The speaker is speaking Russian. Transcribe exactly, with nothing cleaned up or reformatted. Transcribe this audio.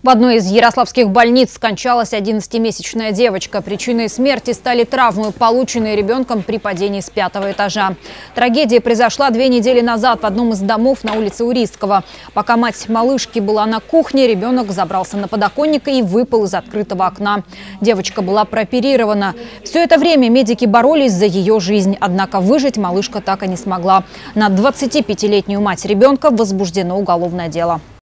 В одной из ярославских больниц скончалась одиннадцатимесячная девочка. Причиной смерти стали травмы, полученные ребенком при падении с пятого этажа. Трагедия произошла две недели назад в одном из домов на улице Урицкого. Пока мать малышки была на кухне, ребенок забрался на подоконник и выпал из открытого окна. Девочка была прооперирована. Все это время медики боролись за ее жизнь. Однако выжить малышка так и не смогла. На двадцатипятилетнюю мать ребенка возбуждено уголовное дело.